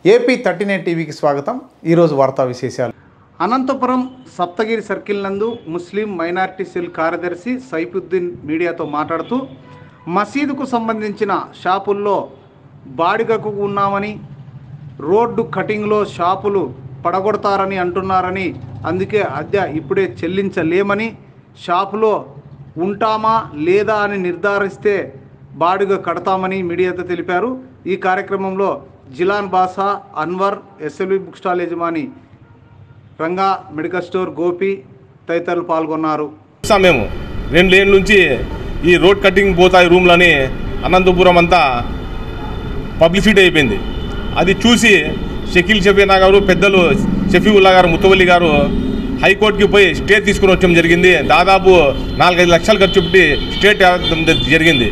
AP 39 టీవీకి స్వాగతం. ఈరోజు వార్తా విశేషాలు. అనంతపురం సప్తగిరి సర్కిల్ నందు ముస్లిం మైనారిటీ సెల్ కార్యదర్శి సైఫుద్దీన్ మీడియాతో మాట్లాడుతూ మసీదుకు సంబంధించిన షాపుల్లో బాడిగకు ఉన్నామని, రోడ్డు కటింగ్లో షాపులు పడగొడతారని అంటున్నారని, అందుకే అద్దె ఇప్పుడే చెల్లించలేమని, షాపులో ఉంటామా లేదా అని నిర్ధారిస్తే బాడిగ కడతామని మీడియాతో తెలిపారు. ఈ కార్యక్రమంలో Jilan Basa, Anwar, SLV book stall యజమాని రంగా, మెడికల్ స్టోర్ గోపి తదితరులు పాల్గొన్నారు. మేము 2 ఏళ్ళ నుంచి ఈ రోడ్ కటింగ్ పోతాయి రూమ్లని అనంతపురం అంతా పబ్లిసిటీ అయిపోయింది. అది చూసి షకీల్ షఫీనా గారు, పెద్దలు షఫీవుల్లా గారు, ముతవల్లి గారు హైకోర్టుకి పోయి స్టే తీసుకుని వచ్చడం జరిగింది. దాదాపు 4-5 లక్షలు ఖర్చు పెట్టి స్టేట్ జరిగింది.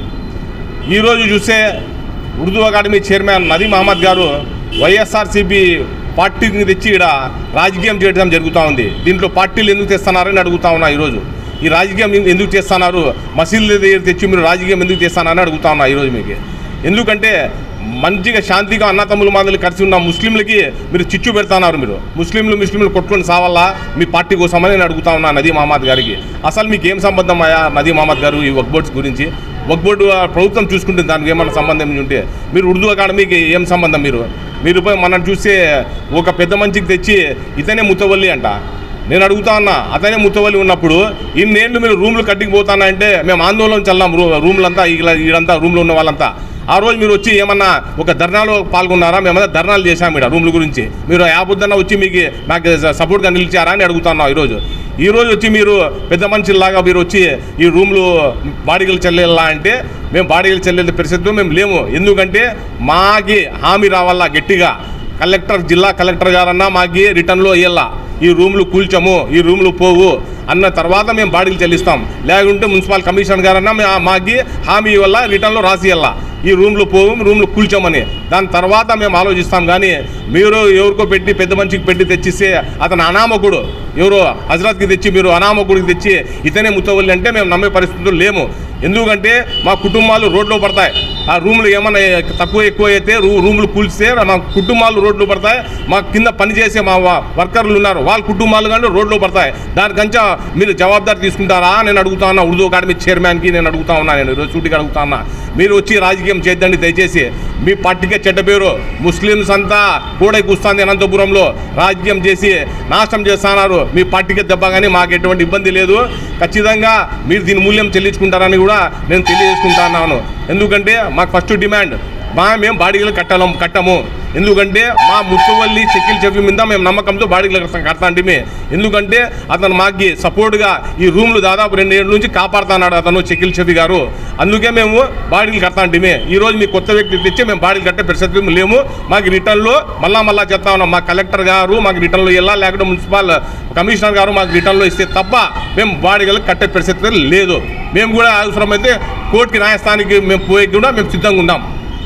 ఈరోజు చూస్తే ఉర్దూ అకాడమీ చైర్మన్ నదీమ్ అహ్మద్ గారు వైఎస్ఆర్సీపీ పార్టీని తెచ్చి ఇక్కడ రాజకీయం చేయడం జరుగుతూ ఉంది. దీంట్లో పార్టీలు ఎందుకు తెస్తున్నారని అడుగుతా ఉన్నా. ఈరోజు ఈ రాజకీయం ఎందుకు చేస్తున్నారు, మసీదుల దగ్గర తెచ్చి మీరు రాజకీయం ఎందుకు చేస్తానని అడుగుతా ఉన్నా ఈరోజు మీకు. ఎందుకంటే మంచిగా శాంతిగా అన్నతమ్ముల మాదిరి కలిసి ఉన్న ముస్లింలకి మీరు చిచ్చు పెడుతున్నారు. మీరు ముస్లింలు కొట్టుకొని సావాలా మీ పార్టీ కోసమని నేను అడుగుతా ఉన్నా నదీమ్ అహ్మద్ గారికి. అసలు మీకు ఏం సంబంధం అయ్యా నదీమ్ అహ్మద్ గారు ఈ వక్ఫ్ బోర్డ్స్ గురించి? వక్ఫ్ బోర్డు ప్రభుత్వం చూసుకుంటుంది, దానికి ఏమన్నా సంబంధం ఉంటే మీరు ఉర్దూ అకాడమీకి ఏం సంబంధం? మీరు పోయి మనం చూస్తే ఒక పెద్ద మంచికి తెచ్చి ఇతనే ముతవల్లి అంట. నేను అడుగుతా ఉన్నా, అతనే ముతవల్లి ఉన్నప్పుడు ఇన్నేళ్ళు మీరు రూమ్లు కట్టికి పోతానా అంటే మేము ఆందోళన చల్లాం. రూమ్లంతా ఈడంతా రూమ్లో ఉన్న వాళ్ళంతా ఆ రోజు మీరు వచ్చి ఏమన్నా ఒక ధర్నాలో పాల్గొన్నారా? మేమన్నా ధర్నాలు చేశాము ఇక్కడ రూమ్ల గురించి. మీరు యాబుద్దన్నా వచ్చి మీకు నాకు సపోర్ట్గా నిలిచారా అని అడుగుతున్నాం. ఈరోజు వచ్చి మీరు పెద్ద మనుషుల్లాగా మీరు వచ్చి ఈ రూమ్లు బాడిగలు చెల్లేలా అంటే మేము బాడిగలు చెల్లే పరిస్థితుల్లో మేము లేము. ఎందుకంటే మాకి హామీ రావాలా గట్టిగా. జిల్లా కలెక్టర్ గారన్నా మాకి రిటర్న్లో ఇయ్యాలా, ఈ రూమ్లు కూల్చము, ఈ రూమ్లు పోవు అన్న తర్వాత మేము బాడీలు చెల్లిస్తాం. లేకుంటే మున్సిపల్ కమిషనర్ గారన్నా మాకి హామీ వల్ల రిటర్న్లో రాసి ఇవ్వాలా, ఈ రూమ్లు పోవు, రూమ్లు కూల్చామని. దాని తర్వాత మేము ఆలోచిస్తాం. కానీ మీరు ఎవరికో పెట్టి పెద్ద మనిషికి పెట్టి తెచ్చిస్తే అతను అనామకుడు, ఎవరో హజరత్కి తెచ్చి మీరు అనామకుడికి తెచ్చి ఇతనే ముతవల్లి అంటే మేము నమ్మే పరిస్థితులు లేము. ఎందుకంటే మా కుటుంబాలు రోడ్లో పడతాయి. ఆ రూమ్లు ఏమన్నా తక్కువ ఎక్కువ అయితే రూమ్లు కూల్చితే మా కుటుంబాలు రోడ్లు పడతాయి. మా కింద పనిచేసే మా వర్కర్లు ఉన్నారు, వాళ్ళ కుటుంబాలు కానీ రోడ్లో పడతాయి. దానికంచా మీరు జవాబుదారి తీసుకుంటారా నేను అడుగుతా ఉన్నా. ఉర్దూ అకాడమీ చైర్మన్కి నేను అడుగుతా ఉన్నా. నేను ఈరోజు సూటిగా అడుగుతా ఉన్నా, మీరు వచ్చి రాజకీయం చేద్దండి దయచేసి. మీ పార్టీకే చెడ్డ పేరు. ముస్లిమ్స్ అంతా కూడా కూస్తుంది అనంతపురంలో రాజకీయం చేసి నాశనం చేస్తున్నారు. మీ పార్టీకే దెబ్బ, కానీ మాకు ఎటువంటి ఇబ్బంది లేదు. ఖచ్చితంగా మీరు దీని మూల్యం చెల్లించుకుంటారని కూడా నేను తెలియజేసుకుంటున్నాను. ఎందుకంటే మాకు ఫస్ట్ డిమాండ్ మేము బాడీలు కట్టము. ఎందుకంటే మా ముత్తవల్లి షకీల్ షఫీ మీద మేము నమ్మకంతో బాడీలు కడతాంటిమి. ఎందుకంటే అతను మాకు సపోర్ట్గా ఈ రూమ్లు దాదాపు 2 ఏళ్ళ నుంచి కాపాడుతున్నాడు అతను షకీల్ షఫీ గారు. అందుకే మేము బాడీలు కడతాంటిమి. ఈరోజు మీ కొత్త వ్యక్తి తెచ్చి మేము బాడీలు కట్టే పరిస్థితి లేము. మాకు రిటర్న్లో మళ్ళా చెప్తా ఉన్నాం. మా కలెక్టర్ గారు మాకు రిటర్న్లో వెళ్ళా, లేకుంటే మున్సిపల్ కమిషనర్ గారు మాకు రిటర్న్లో ఇస్తే తప్ప మేము బాడీలు కట్టే పరిస్థితి లేదు. మేము కూడా అవసరమైతే కోర్టుకి న్యాయస్థానానికి మేము పోయి కూడా మేము సిద్ధంగా ఉన్నాం.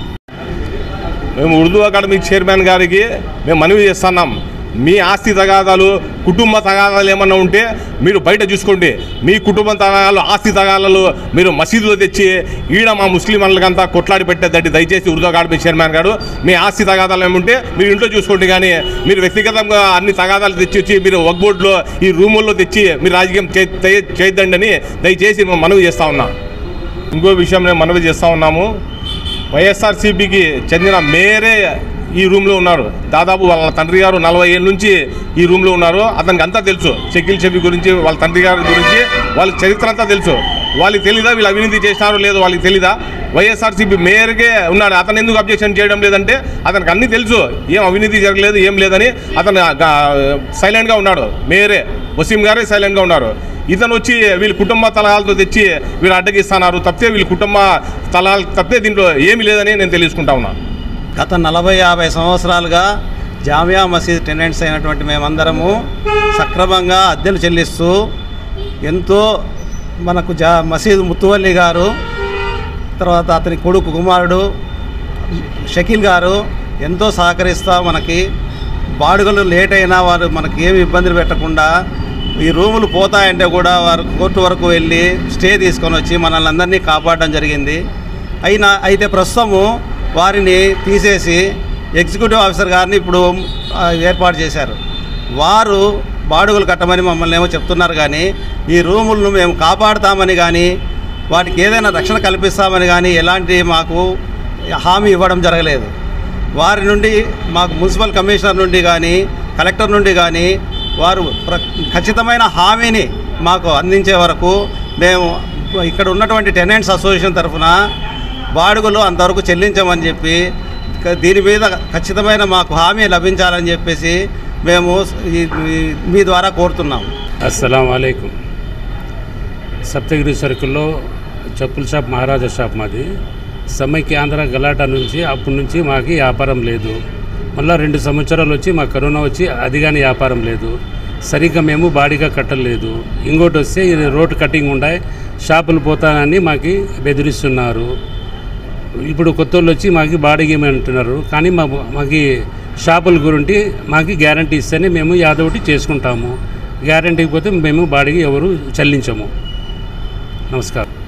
మేము ఉర్దూ అకాడమీ చైర్మన్ గారికి మేము మనవి చేస్తున్నాం. మీ ఆస్తి తగాదాలు, కుటుంబ తగాదాలు ఏమన్నా ఉంటే మీరు బయట చూసుకోండి. మీ కుటుంబ తగాదాలు, ఆస్తి తగాదాలు మీరు మసీదులో తెచ్చి ఈడ మా ముస్లిం వాళ్ళకంతా కొట్లాడి పెట్టేదండి. దయచేసి ఉర్దూ అకాడమీ చైర్మన్ గారు మీ ఆస్తి తగాదాలు ఏముంటే మీరు ఇంట్లో చూసుకోండి. కానీ మీరు వ్యక్తిగతంగా అన్ని తగాదాలు తెచ్చి మీరు వక్ఫ్ బోర్డులో ఈ రూముల్లో తెచ్చి మీరు రాజకీయం చేయొద్దండి అని దయచేసి మేము మనవి చేస్తూ ఉన్నాం. ఇంకో విషయం మేము మనవి చేస్తూ ఉన్నాము. వైఎస్ఆర్సీపీకి చెందిన మేయరే ఈ రూమ్లో ఉన్నారు. దాదాపు వాళ్ళ తండ్రి గారు 40 ఏళ్ళ నుంచి ఈ రూమ్లో ఉన్నారు. అతనికి అంతా తెలుసు. షకీల్ షఫీ గురించి, వాళ్ళ తండ్రి గారి గురించి వాళ్ళ చరిత్ర అంతా తెలుసు. వాళ్ళకి తెలీదా వీళ్ళు అవినీతి చేసినారో లేదో వాళ్ళకి తెలీదా? వైఎస్ఆర్సీపీ మేయర్కే ఉన్నాడు. అతను ఎందుకు అబ్జెక్షన్ చేయడం లేదంటే అతనికి అన్నీ తెలుసు, ఏం అవినీతి జరగలేదు ఏం లేదని. అతను సైలెంట్గా ఉన్నాడు. మేయరే వసీం గారే సైలెంట్గా ఉన్నారు. ఇతను వచ్చి వీళ్ళ కుటుంబ తలహాలతో తెచ్చి వీళ్ళు అడ్డగిస్తున్నారు తప్పితే, వీళ్ళ కుటుంబ తలహాలు తప్పితే దీంట్లో ఏమీ లేదని నేను తెలుసుకుంటా ఉన్నాను. గత 40-50 సంవత్సరాలుగా జామియా మసీద్ టెనెంట్స్ అయినటువంటి మేమందరము సక్రమంగా అద్దెలు చెల్లిస్తూ ఎంతో మనకు మసీద్ ముతువల్లి గారు, తర్వాత అతని కొడుకు కుమారుడు షకీల్ గారు ఎంతో సహకరిస్తూ మనకి బాడుగలు లేట్ అయినా వారు మనకి ఏమి ఇబ్బందులు పెట్టకుండా ఈ రూములు పోతాయంటే కూడా వారు కోర్టు వరకు వెళ్ళి స్టే తీసుకొని వచ్చి మనల్ని అందరినీ కాపాడడం జరిగింది. అయితే ప్రస్తుతము వారిని తీసేసి ఎగ్జిక్యూటివ్ ఆఫీసర్ గారిని ఇప్పుడు ఏర్పాటు చేశారు. వారు బాడుగులు కట్టమని మమ్మల్ని ఏమో చెప్తున్నారు, కానీ ఈ రూములను మేము కాపాడుతామని కానీ వాటికి ఏదైనా రక్షణ కల్పిస్తామని కానీ ఎలాంటి మాకు హామీ ఇవ్వడం జరగలేదు. వారి నుండి మాకు మున్సిపల్ కమిషనర్ నుండి కానీ కలెక్టర్ నుండి కానీ వారు ఖచ్చితమైన హామీని మాకు అందించే వరకు మేము ఇక్కడ ఉన్నటువంటి టెనెంట్స్ అసోసియేషన్ తరఫున బాడుగులు అంతవరకు చెల్లించమని చెప్పి దీని మీద ఖచ్చితమైన మాకు హామీ లభించాలని చెప్పేసి మేము మీ ద్వారా కోరుతున్నాం. అస్సలం వాలేకుం. సప్తగిరి సర్కిల్లో చెప్పుల షాప్ మహారాజా షాప్ మాది. సమైక్యాంధ్ర గలాటా నుంచి అప్పటి నుంచి మాకు వ్యాపారం లేదు. మళ్ళీ 2 సంవత్సరాలు వచ్చి మాకు కరోనా వచ్చి అది కానీ వ్యాపారం లేదు. సరిగ్గా మేము బాడీగా కట్టలేదు. ఇంకోటి వస్తే ఇది రోడ్ కటింగ్ ఉండాయి, షాపులు పోతానని మాకు బెదిరిస్తున్నారు. ఇప్పుడు కొత్త వాళ్ళు వచ్చి మాకు బాడీకి ఏమంటున్నారు, కానీ మాకు షాపుల గురించి మాకు గ్యారంటీ ఇస్తేనే మేము యాదొకటి చేసుకుంటాము. గ్యారంటీకి పోతే మేము బాడీకి ఎవరు చెల్లించము. నమస్కారం.